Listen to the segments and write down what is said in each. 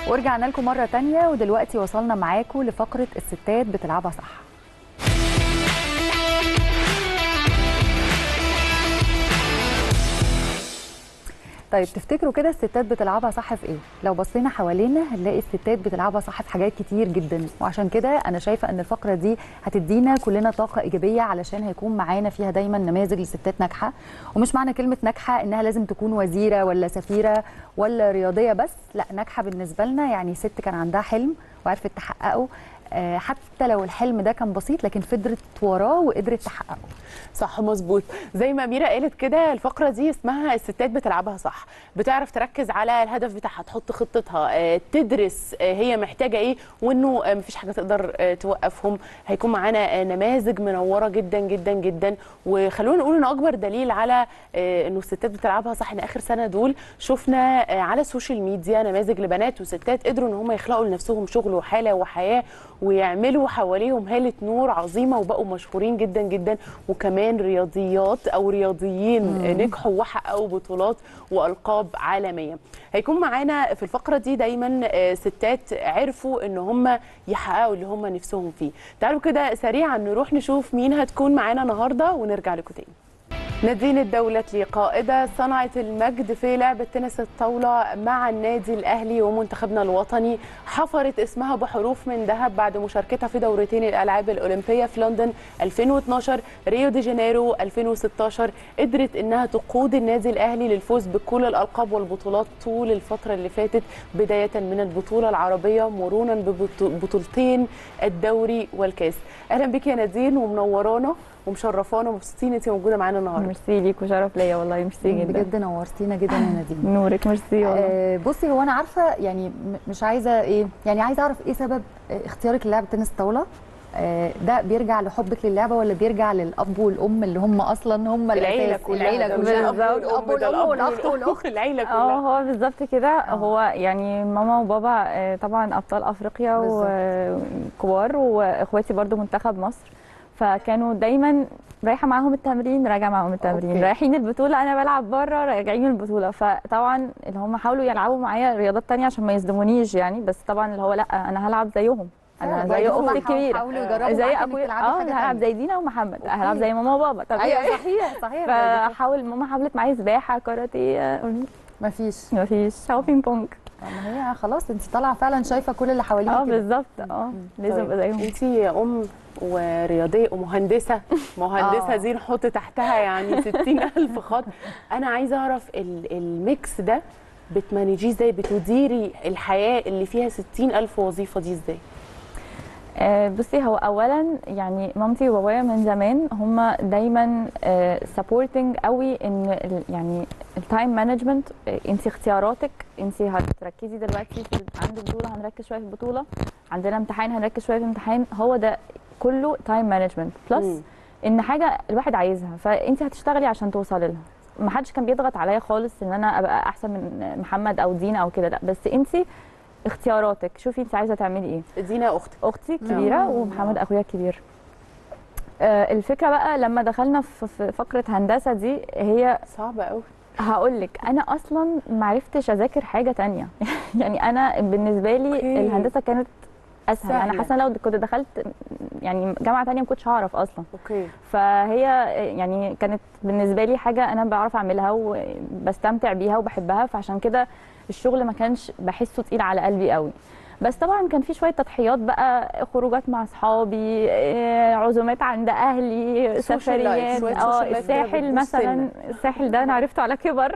ورجعنا لكم مرة تانية، ودلوقتي وصلنا معاكم لفقرة الستات بتلعبها صح. طيب تفتكروا كده الستات بتلعبها صح في ايه؟ لو بصينا حوالينا هنلاقي الستات بتلعبها صح في حاجات كتير جدا، وعشان كده انا شايفه ان الفقره دي هتدينا كلنا طاقه ايجابيه، علشان هيكون معانا فيها دايما نماذج لستات ناجحه. ومش معنى كلمه ناجحه انها لازم تكون وزيره ولا سفيره ولا رياضيه بس، لا، ناجحه بالنسبه لنا يعني ست كان عندها حلم وعرفت تحققه، حتى لو الحلم ده كان بسيط لكن فضلت وراه وقدرت تحققه. صح، مظبوط. زي ما أميرة قالت كده، الفقرة دي اسمها الستات بتلعبها صح. بتعرف تركز على الهدف بتاعها، تحط خطتها، تدرس هي محتاجة ايه، وانه مفيش حاجة تقدر توقفهم. هيكون معانا نماذج منورة جدا جدا جدا. وخلونا نقول ان اكبر دليل على انه الستات بتلعبها صح ان اخر سنة دول شفنا على السوشيال ميديا نماذج لبنات وستات قدروا ان هم يخلقوا لنفسهم شغل وحالة وحياة، ويعملوا حواليهم هالة نور عظيمة، وبقوا مشهورين جدا جدا. وكمان رياضيات او رياضيين نجحوا وحققوا بطولات والقاب عالميه. هيكون معانا في الفقره دي دايما ستات عرفوا ان هم يحققوا اللي هم نفسهم فيه. تعالوا كده سريعا نروح نشوف مين هتكون معانا النهارده ونرجع لكم تاني. نادين الدولتلي قائدة صنعت المجد في لعبة تنس الطاولة مع النادي الأهلي ومنتخبنا الوطني، حفرت اسمها بحروف من ذهب بعد مشاركتها في دورتين الألعاب الأولمبية في لندن 2012 ريو دي جانيرو 2016. قدرت إنها تقود النادي الأهلي للفوز بكل الألقاب والبطولات طول الفترة اللي فاتت، بداية من البطولة العربية مرونا ببطولتين الدوري والكاس. أهلا بك يا نادين، ومنورانا ومشرفانا ومبسوطين انت موجوده معانا النهارده. ميرسي ليك وشرف ليا والله، ميرسي جدا بجد نورتينا جدا يا نادين. نورك، ميرسي والله. بصي، هو انا عارفه يعني مش عايزه ايه، يعني عايزه اعرف ايه سبب اختيارك للعبه تنس الطاوله. ده بيرجع لحبك للعبه ولا بيرجع للاب والام اللي هم اصلا هم العيله كلها؟ العيله كلها، الاب والام والاخت والاخت العيله كلها. هو بالظبط كده. هو يعني ماما وبابا طبعا ابطال افريقيا وكبار، واخواتي برضو منتخب مصر، فكانوا دايما رايحه معاهم التمرين راجعه معاهم التمرين. أوكي. رايحين البطوله انا بلعب بره راجعين من البطوله. فطبعا اللي هم حاولوا يلعبوا معايا رياضات تانية عشان ما يصدمونيش يعني، بس طبعا اللي هو لا، انا هلعب زيهم، انا زي اختي الكبيره، زي اخويا. هلعب زي دينا ومحمد، هلعب زي ماما وبابا. طب ايوه صحيح صحيح. ماما حاولت معايا سباحه، كاراتيه، مفيش هو بينج بونج. ما هي خلاص انت طالعه فعلا شايفه كل اللي حواليك كده. بالظبط. لازم ابقى زيهم. انت ام ورياضيه ومهندسه دي نحط تحتها يعني 60,000 خط. انا عايزه اعرف الميكس ده بتمانجيه ازاي، بتديري الحياه اللي فيها 60,000 وظيفه دي ازاي؟ بصي، هو اولا يعني مامتي وبابايا من زمان هم دايما سبورتنج قوي ان يعني التايم مانجمنت. انت اختياراتك، انت هتركزي دلوقتي عندك بطوله هنركز شويه في البطوله، عندنا امتحان هنركز شويه في الامتحان. هو ده كله تايم مانجمنت بلس ان حاجه الواحد عايزها، فانت هتشتغلي عشان توصلي لها. ما حدش كان بيضغط عليا خالص ان انا ابقى احسن من محمد او دينا او كده، لا، بس انت اختياراتك، شوفي انت عايزه تعملي ايه. دينا اختي الكبيره ومحمد اخويا الكبير. الفكره بقى لما دخلنا في فقره هندسه دي، هي صعبه قوي. هقول لك، انا اصلا ما عرفتش اذاكر حاجه تانية يعني انا بالنسبه لي الهندسه كانت اسهل. انا حاسه لو كنت دخلت يعني جامعه تانية ما كنتش هعرف اصلا. فهي يعني كانت بالنسبه لي حاجه انا بعرف اعملها وبستمتع بيها وبحبها، فعشان كده الشغل ما كانش بحسه تقيل على قلبي قوي. بس طبعا كان في شويه تضحيات بقى، خروجات مع اصحابي، عزومات عند اهلي، سفريات. الساحل مثلا، الساحل ده انا عرفته على كبر.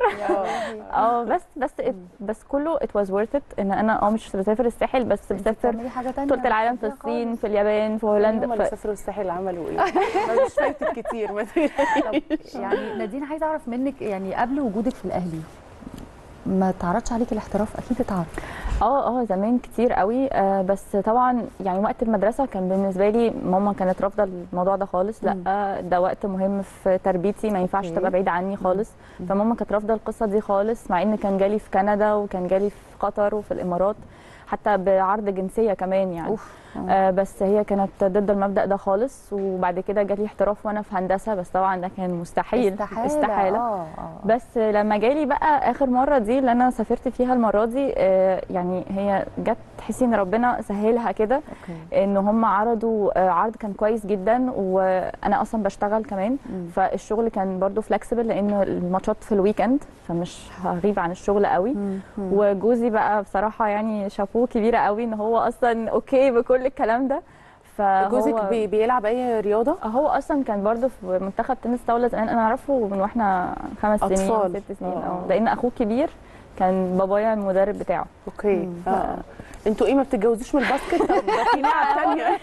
بس كله ات واز ورث ات ان انا مش بسافر الساحل بس، بسافر بطولة العالم في الصين، في اليابان، في هولندا. هم اللي سافروا الساحل عملوا ايه؟ مش فايتك كتير. يعني نادين، عايزه اعرف منك يعني قبل وجودك في الاهلي ما تعرضش عليك الاحتراف؟ اكيد اتعرض. زمان كتير قوي. بس طبعا يعني وقت المدرسه كان بالنسبه لي ماما كانت رافضه الموضوع ده خالص. لا، ده وقت مهم في تربيتي، ما ينفعش تبقى بعيد عني خالص. فماما كانت رافضه القصه دي خالص، مع ان كان جالي في كندا وكان جالي في قطر وفي الامارات. حتى بعرض جنسيه كمان يعني. بس هي كانت ضد المبدا ده خالص، وبعد كده جالي احتراف وانا في هندسه، بس طبعا ده كان مستحيل استحاله. بس لما جالي بقى اخر مره دي اللي انا سافرت فيها المره دي، يعني هي جت تحسي ان ربنا سهلها كده، ان هم عرضوا عرض كان كويس جدا، وانا اصلا بشتغل كمان، فالشغل كان برضو فلكسبل لان الماتشات في الويكند، فمش هغيب عن الشغل قوي. وجوزي بقى بصراحه يعني شابوه كبيره قوي ان هو اصلا اوكي بكل الكلام ده. جوزك بيلعب اي رياضه؟ هو اصلا كان برضو في منتخب تنس طاوله زمان، انا اعرفه من واحنا 5 سنين أو 6 سنين، لان اخوه كبير كان بابايا المدرب بتاعه. اوكي. انتوا ايه ما بتتجوزوش من الباسكت؟ ده في لعب ثانيه.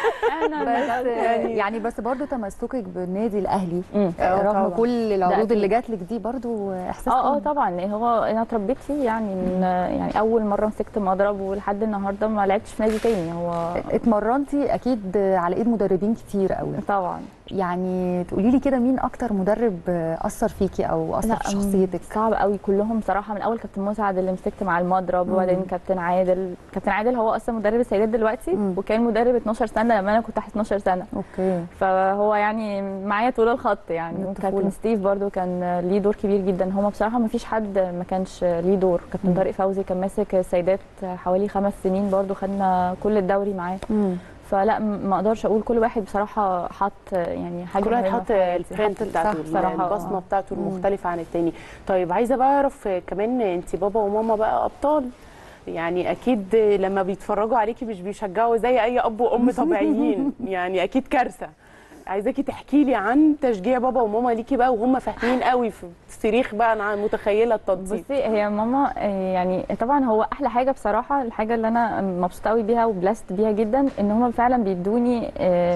انا يعني بس برضو تمسكك بالنادي الاهلي رغم كل العروض اللي جات لك دي برضو احساس طبعا، لان هو انا اتربيت فيه يعني من يعني اول مره مسكت مضرب ولحد النهارده ما لعبتش في نادي تاني. هو اتمرنتي اكيد على ايد مدربين كتير قوي طبعا. يعني تقولي لي كده مين اكتر مدرب اثر فيكي او اثر في شخصيتك؟ صعب قوي كلهم صراحه، من اول كابتن مسعد اللي مسكت مع المضرب، وبعدين كابتن عادل هو اصلا مدرب السيدات دلوقتي، وكان مدرب 12 سنه لما انا كنت تحت 12 سنه. اوكي. فهو يعني معايا طول الخط يعني. وكابتن ستيف برضو كان ليه دور كبير جدا. هما بصراحه ما فيش حد ما كانش ليه دور. كابتن طارق فوزي كان ماسك السيدات حوالي 5 سنين برضو، خدنا كل الدوري معاه. فلا ما اقدرش اقول، كل واحد بصراحه حط يعني حاجه، كل واحد حط البرنت بتاعته، البصمه بتاعته المختلفه عن التاني. طيب عايزه بقى اعرف كمان، انت بابا وماما بقى ابطال، يعني اكيد لما بيتفرجوا عليكي مش بيشجعوا زي اي اب وام طبيعيين، يعني اكيد كارثه. عايزاكي تحكي لي عن تشجيع بابا وماما ليكي بقى وهم فاهمين قوي في الصريخ بقى. انا متخيله التنطيط. بصي هي ماما يعني طبعا هو احلى حاجه بصراحه، الحاجه اللي انا مبسوطه قوي بيها وبلاست بيها جدا، ان هم فعلا بيدوني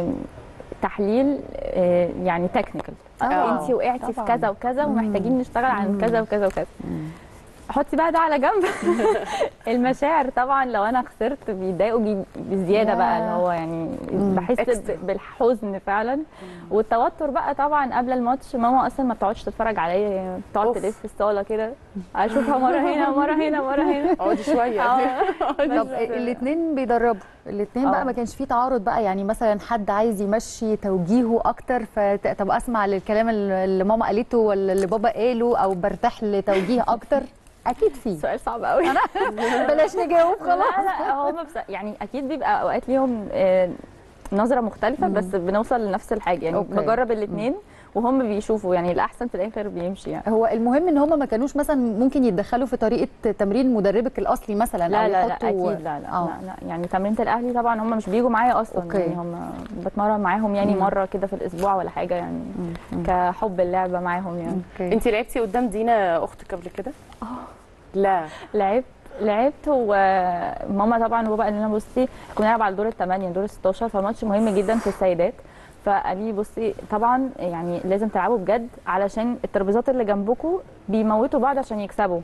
تحليل يعني تكنيكال. انت وقعتي في كذا وكذا ومحتاجين نشتغل عن كذا وكذا وكذا. حطي بقى ده على جنب. المشاعر طبعا لو انا خسرت بيضايقوا بزياده بقى، اللي هو يعني بحس بالحزن فعلا. والتوتر بقى طبعا قبل الماتش، ماما اصلا ما بتقعدش تتفرج عليا، بتقعد تلف في الصاله كده، اشوفها مره هنا مره هنا مره هنا. اقعدي شويه. طب الاثنين بيدربوا، الاثنين بقى ما كانش فيه تعارض بقى؟ يعني مثلا حد عايز يمشي توجيهه اكتر، طب اسمع للكلام اللي ماما قالته ولا اللي بابا قاله، او برتاح لتوجيه اكتر؟ اكيد في. سؤال صعب قوي. بلاش نجاوب خلاص. لا هم يعني اكيد بيبقى اوقات ليهم نظره مختلفه، بس بنوصل لنفس الحاجه يعني. بجرب الاثنين وهم بيشوفوا يعني الاحسن في الاخر بيمشي يعني. هو المهم ان هم ما كانوش مثلا ممكن يتدخلوا في طريقه تمرين مدربك الاصلي مثلا؟ لا لا لا اكيد لا لا يعني تمرينه الاهلي طبعا هم مش بيجوا معايا اصلا. يعني هم بتمرن معاهم يعني مره كده في الاسبوع ولا حاجه يعني، كحب اللعبه معاهم يعني. انت لعبتي قدام دينا اختك قبل كده؟ لا لعبت وماما طبعا وبابا قال لنا بصي كنا بنلعب على دور الثمانيه دور 16، فماتش مهم جدا في السيدات. فقال لي بصي طبعا يعني لازم تلعبوا بجد، علشان الترابيزات اللي جنبكم بيموتوا بعض عشان يكسبوا،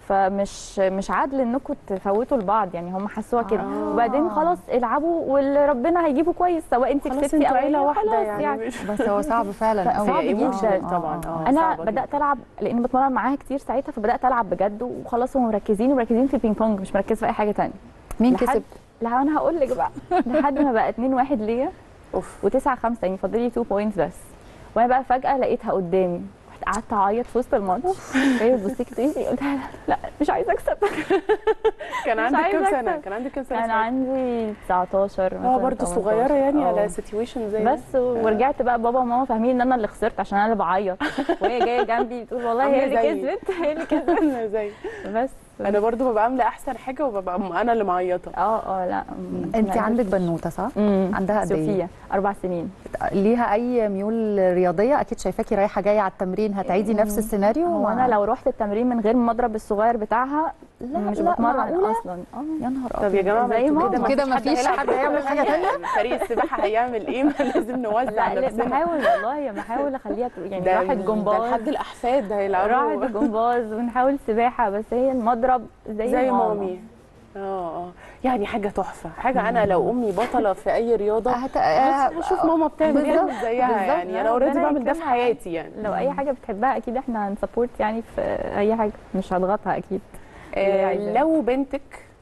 فمش عادل انكم تفوتوا لبعض يعني. هم حسوها كده. وبعدين خلاص العبوا واللي ربنا هيجيبه كويس، سواء انت كسبتي او عيله واحده يعني. بس هو صعب فعلا قوي. صعب جدا طبعا. انا بدات العب لان بتمرن معاها كتير ساعتها، فبدات العب بجد وخلاص. هم مركزين في البينج بونج، مش مركز في اي حاجه ثانيه. مين كسب؟ لا انا هقول لك بقى. لحد ما بقى 2-1 ليا و9-5 يعني فاضل لي 2 بوينتس بس، وانا بقى فجاه لقيتها قدامي، قعدت اعيط في وسط الماتش. هي بتبص لي قلت لها لا مش عايزه اكسب. كان عندك كام سنه؟ كان عندي 19 مثلا. برضه صغيره يعني على سيتويشن زي بس. ورجعت بقى بابا وماما فاهمين ان انا اللي خسرت عشان انا اللي بعيط، وهي جايه جنبي بتقول والله هي اللي كسبت هي اللي كسبت. زي بس انا برضو ببقى عامله احسن حاجه وببقى انا اللي معيطه. لا انت عندك بنوته صح؟ عندها قد ايه؟ صوفيا 4 سنين. ليها اي ميول رياضيه؟ اكيد شايفاكي رايحه جايه على التمرين هتعيدي نفس السيناريو؟ هو انا لو رحت التمرين من غير المضرب الصغير بتاعها مش بتمرن اصلا. يا نهار ابيض. طب يا جماعه كده ما فيش حد هيعمل حاجه ثانيه؟ فريق السباحه هيعمل ايه؟ لازم نوزع نفسنا. بحاول والله بحاول اخليها يعني راحت جمباز، ده لحد الاحفاد هيلعبوا. راحت جمباز ونحاول سباحه، بس هي المضرب زي مامي. يعني حاجه تحفه، حاجه انا لو امي بطله في اي رياضه هشوف ماما بتعمل ايه زيها يعني. انا اوريدي بعمل ده في حياتي يعني. لو اي حاجه بتحبها اكيد احنا هنسبورت يعني في اي حاجه، مش هضغطها اكيد. لو بنتك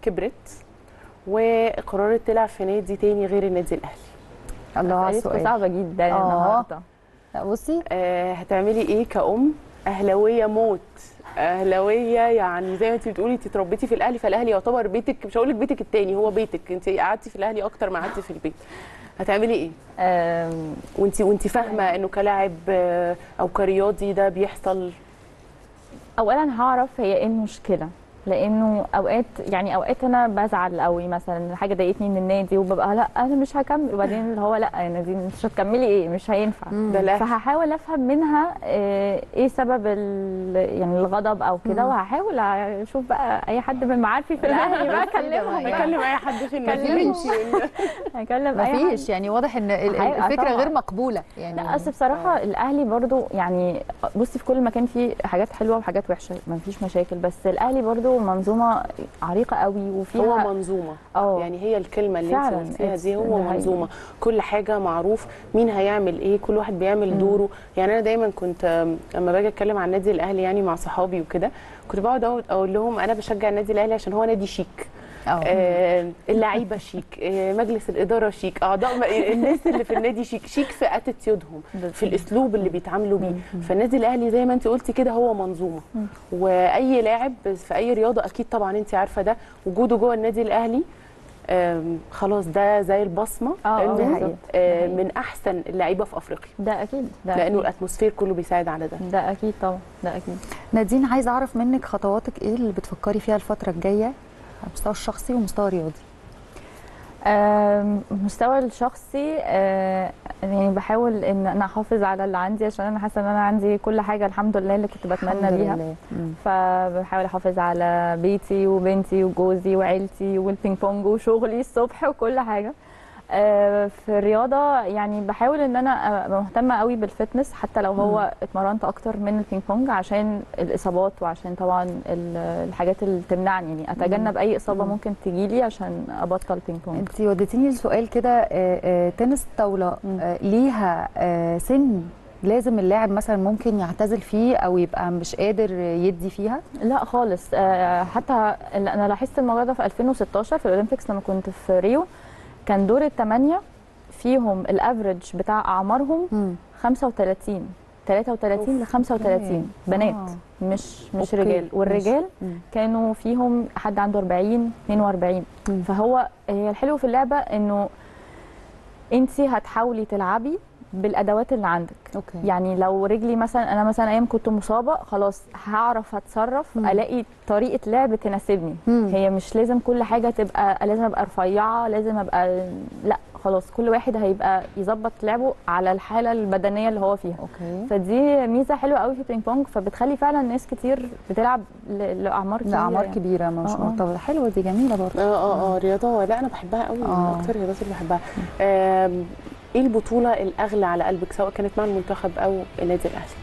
كبرت وقررت تلعب في نادي تاني غير النادي الاهلي. الله على السؤال، صعبه جدا النهارده. لا بصي هتعملي ايه كأم اهلاويه موت، اهلاويه يعني زي ما انت بتقولي انت اتربيتي في الاهلي، فالاهلي يعتبر بيتك، مش هقول لك بيتك التاني، هو بيتك، انت قعدتي في الاهلي اكتر ما قعدتي في البيت. هتعملي ايه وانت فاهمه انه كلاعب او كرياضي ده بيحصل؟ اولا هعرف هي ايه المشكله، لانه اوقات انا بزعل قوي مثلا حاجه ضايقتني من النادي وببقى لا انا مش هكمل، وبعدين اللي هو لا يا نادين مش هتكملي ايه، مش هينفع. فهحاول افهم منها ايه سبب يعني الغضب او كده، وهحاول اشوف بقى اي حد من معارفي في الاهلي بقى اكلمهم، اكلم اي حد في النادي، اكلم اي حد. مفيش يعني واضح ان الفكره غير مقبوله يعني. لا اصل بصراحه الاهلي برضو يعني بصي في كل مكان فيه حاجات حلوه وحاجات وحشه، مفيش مشاكل، بس الاهلي برضو منظومه عريقه قوي وفيها هو منظومه يعني هي الكلمه اللي انت قلتيها دي، هو منظومه، كل حاجه معروف مين هيعمل ايه، كل واحد بيعمل دوره. يعني انا دايما كنت لما باجي اتكلم عن النادي الاهلي يعني مع صحابي وكده، كنت بقعد اقول لهم انا بشجع النادي الاهلي عشان هو نادي شيك، اللعيبه شيك، مجلس الاداره شيك، اعضاء الناس اللي في النادي شيك في اتيتيودهم، في الاسلوب اللي بيتعاملوا بيه. فالنادي الاهلي زي ما انت قلتي كده هو منظومه، واي لاعب في اي رياضه اكيد طبعا انت عارفه ده، وجوده جوه النادي الاهلي خلاص ده زي البصمه انه من احسن اللعيبه في افريقيا. ده اكيد، لانه الاتموسفير كله بيساعد على ده. ده اكيد طبعا، ده اكيد. نادين عايزه اعرف منك خطواتك ايه اللي بتفكري فيها الفتره الجايه على المستوى الشخصي ومستوى رياضي؟ المستوى الشخصي يعني بحاول ان انا احافظ على اللي عندي، عشان انا حاسه ان انا عندي كل حاجه الحمد لله اللي كنت بتمنى بيها. فبحاول احافظ على بيتي وبنتي وجوزي وعيلتي والبينج بونج وشغلي الصبح وكل حاجه. في الرياضه يعني بحاول ان انا ابقى مهتمه قوي بالفتنس، حتى لو هو اتمرنت اكتر من البينج بونج عشان الاصابات، وعشان طبعا الحاجات اللي تمنعني يعني اتجنب اي اصابه ممكن تجيلي عشان ابطل بينج بونج. انت وديتيني لسؤال كده، تنس طاوله ليها سن لازم اللاعب مثلا ممكن يعتزل فيه او يبقى مش قادر يدي فيها؟ لا خالص. حتى انا لاحظت الموضوع ده في 2016 في الاولمبيكس لما كنت في ريو، كان دور الثمانيه فيهم الافريج بتاع اعمارهم 33 ل 35 بنات، مش رجال، والرجال كانوا فيهم حد عنده 40 42. هي الحلو في اللعبه انه انت هتحاولي تلعبي بالادوات اللي عندك. يعني لو رجلي مثلا، انا مثلا ايام كنت مصابه خلاص هعرف اتصرف، الاقي طريقه لعب تناسبني. هي مش لازم كل حاجه تبقى لازم ابقى رفيعه، لازم ابقى، لا خلاص كل واحد هيبقى يظبط لعبه على الحاله البدنيه اللي هو فيها. فدي ميزه حلوه قوي في البينج بونج، فبتخلي فعلا ناس كتير بتلعب لاعمار كبيره مش مرتبطه. حلوه دي، جميله برضه. رياضه، لا انا بحبها قوي، من اكتر الرياضات اللي بحبها. ايه البطوله الاغلى على قلبك سواء كانت مع المنتخب او النادي الاهلي؟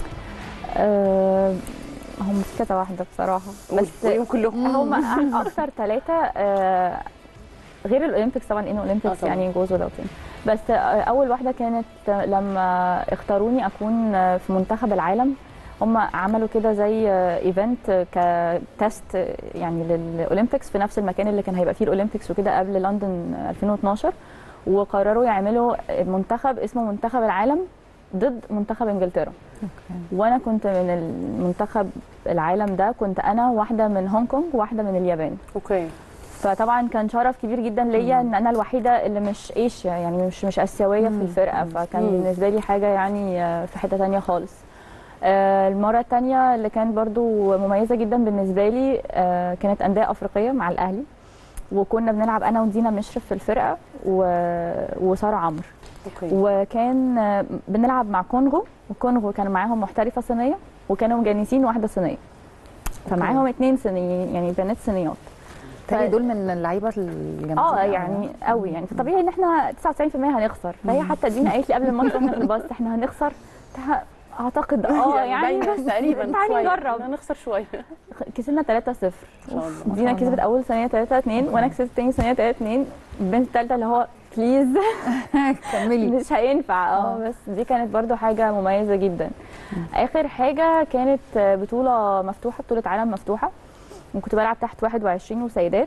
هم كذا واحده بصراحه، بس كلهم هم اكتر ثلاثه غير الاولمبيكس طبعا، انه اولمبيكس يعني جوز ولوتين. بس اول واحده كانت لما اختاروني اكون في منتخب العالم. هم عملوا كده زي ايفنت كتست يعني للاولمبيكس في نفس المكان اللي كان هيبقى فيه الاولمبيكس وكده قبل لندن 2012، وقرروا يعملوا منتخب اسمه منتخب العالم ضد منتخب انجلترا. وانا كنت من المنتخب العالم ده، كنت انا واحده من هونج كونج وواحده من اليابان. فطبعا كان شرف كبير جدا ليا ان انا الوحيده اللي مش ايشيا، يعني مش اسيويه في الفرقه، فكان بالنسبه لي حاجه يعني في حته ثانيه خالص. المره الثانيه اللي كانت برضو مميزه جدا بالنسبه لي كانت انديه افريقيه مع الاهلي، وكنا بنلعب انا ودينا مشرف في الفرقه وساره عمرو. وكان بنلعب مع كونغو، وكونغو كان معاهم محترفه صينيه وكانوا مجنسين واحده صينيه، فمعاهم 2 صينيين يعني بنات صينيات. دول من اللعيبه الجامدين يعني قوي يعني، فطبيعي ان احنا 99% هنخسر. فهي حتى دينا قالت لي قبل الماتش واحنا في الباص احنا هنخسر، اعتقد يعني بس تقريبا تعالي نجرب هنخسر شويه. كسبنا 3-0. دينا كسبت اول ثانيه 3-2 وانا كسبت ثاني ثانيه 3-2. البنت الثالثه اللي هو بليز كملي مش هينفع. بس دي كانت برضو حاجه مميزه جدا. اخر حاجه كانت بطوله مفتوحه، بطوله عالم مفتوحه، وكنت بلعب تحت 21 وسيدات،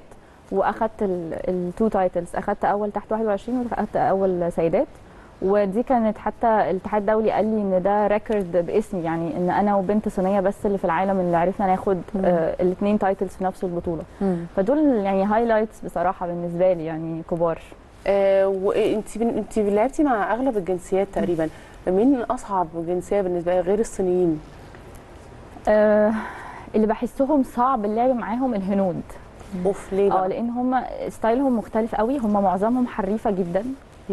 واخدت التو تايتلز، اخدت اول تحت 21 واخدت اول سيدات. ودي كانت حتى الاتحاد الدولي قال لي ان ده ريكورد باسمي، يعني ان انا وبنت صينيه بس اللي في العالم اللي عرفنا ناخد الاثنين تايتلز في نفس البطوله. فدول يعني هايلايتس بصراحه بالنسبه لي يعني كبار. وانت لعبتي مع اغلب الجنسيات تقريبا، مين اصعب جنسيه بالنسبه لي غير الصينيين؟ اللي بحسهم صعب اللعب معاهم الهنود. اوف ليه بقى؟ لان هم ستايلهم مختلف قوي، هم معظمهم حريفه جدا.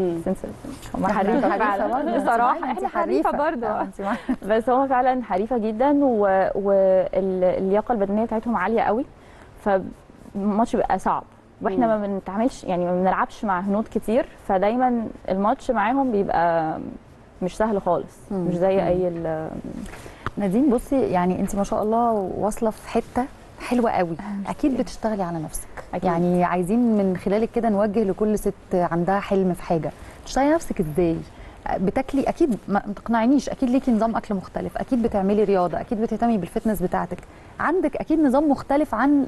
هم حريفه فعلا بصراحه، احنا حريفه برضه بس هم فعلا حريفه جدا، واللياقه البدنيه بتاعتهم عاليه قوي، فالماتش بيبقى صعب. واحنا ما بنتعاملش يعني ما بنلعبش مع هنود كتير، فدايما الماتش معاهم بيبقى مش سهل خالص. مش زي اي نادين بصي، يعني انت ما شاء الله واصله في حته حلوه قوي، اكيد بتشتغلي على نفسك. أكيد. يعني عايزين من خلالك كده نوجه لكل ست عندها حلم في حاجه، تشتغلي نفسك ازاي؟ بتاكلي اكيد، ما تقنعينيش، اكيد ليكي نظام اكل مختلف، اكيد بتعملي رياضه، اكيد بتهتمي بالفتنس بتاعتك، عندك اكيد نظام مختلف عن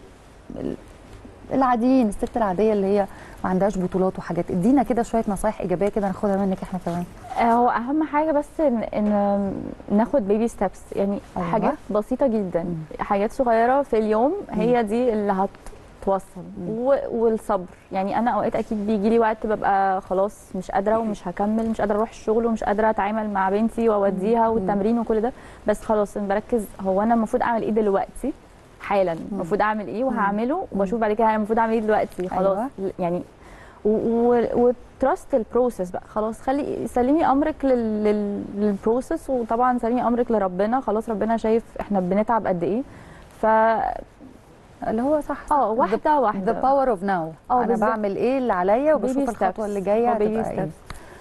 العاديين، الست العاديه اللي هي ما عندهاش بطولات وحاجات. ادينا كده شويه نصايح ايجابيه كده ناخدها منك احنا كمان. هو اهم حاجه بس ان ناخد بيبي ستيبس، يعني حاجات بسيطه جدا، حاجات صغيره في اليوم هي دي اللي هتوصل. والصبر، يعني انا اوقات اكيد بيجي لي وقت ببقى خلاص مش قادره ومش هكمل، مش قادره اروح الشغل ومش قادره اتعامل مع بنتي واوديها والتمرين وكل ده، بس خلاص بركز هو انا المفروض اعمل ايه دلوقتي حالا، المفروض اعمل ايه وهعمله، وبشوف بعد كده انا المفروض اعمل ايه دلوقتي خلاص. يعني وتراست البروسيس بقى، خلاص سلمي امرك للبروسيس، وطبعا سلمي امرك لربنا، خلاص ربنا شايف احنا بنتعب قد ايه. ف اللي هو صح واحده واحده، the power of now. انا بعمل ايه اللي عليا وبشوف الخطوه اللي جايه هتبقى ايه.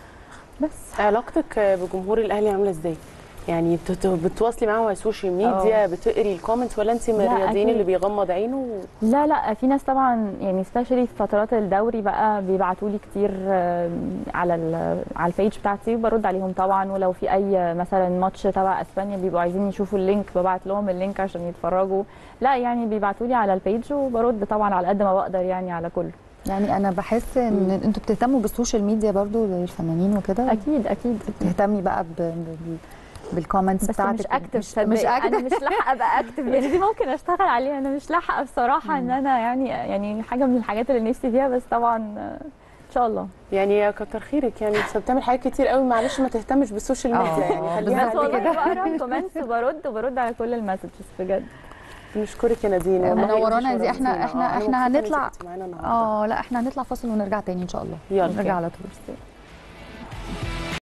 بس علاقتك بجمهور الاهلي عامله ازاي؟ يعني بتواصلي معاهم على السوشيال ميديا، بتقري الكومنتس، ولا انت من الرياضيين اللي بيغمض عينه؟ لا في ناس طبعا، يعني سبيشالي في فترات الدوري بقى بيبعتوا لي كتير على الفيج بتاعتي، وبرد عليهم طبعا. ولو في اي مثلا ماتش تبع اسبانيا بيبقوا عايزين يشوفوا اللينك، ببعت لهم اللينك عشان يتفرجوا. لا يعني بيبعتوا لي على الفيج، وبرد طبعا على قد ما بقدر يعني على كله. يعني انا بحس ان انتوا بتهتموا بالسوشيال ميديا برضو زي الفنانين وكده. اكيد بتهتمي بقى بالكومنتس بتاعتك. مش اكتف، مش انا مش لاحقه ابقى اكتف، يعني دي ممكن اشتغل عليها، انا مش لاحقه بصراحه ان انا يعني حاجه من الحاجات اللي نفسي فيها، بس طبعا ان شاء الله. يعني كتر خيرك، يعني بس بتعمل حاجات كتير قوي، معلش ما تهتمش بالسوشيال ميديا، يعني خليها بس والله بقرا الكومنتس وبرد على كل المسجز بجد. نشكرك يا نادين، منورانا دي. احنا هنطلع لا احنا هنطلع فاصل ونرجع تاني ان شاء الله. يلا نرجع على طول.